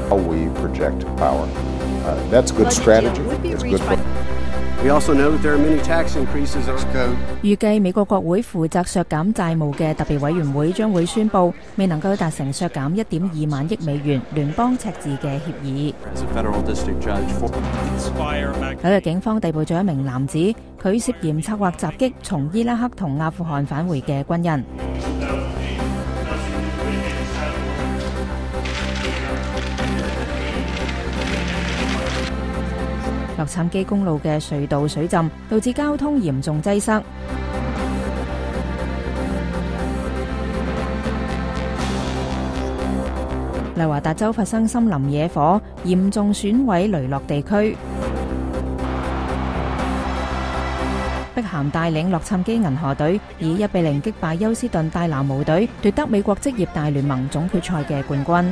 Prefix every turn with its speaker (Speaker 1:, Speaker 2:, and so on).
Speaker 1: How we project power. That's good strategy. It's good for.
Speaker 2: We also know that there are many tax increases.
Speaker 3: 預計美國國會負責削減債務嘅特別委員會將會宣布未能夠達成削減1.2萬億美元聯邦赤字嘅協議。紐約警方逮捕咗一名男子，佢涉嫌策劃襲擊從伊拉克同阿富汗返回嘅軍人。洛杉磯公路嘅隧道水浸，導致交通嚴重擠塞。內華達州發生森林野火，嚴重損毀雷諾地區。碧咸帶領洛杉磯銀河隊以1-0擊敗休斯頓戴拿模隊，奪得美國職業大聯盟總決賽嘅冠軍。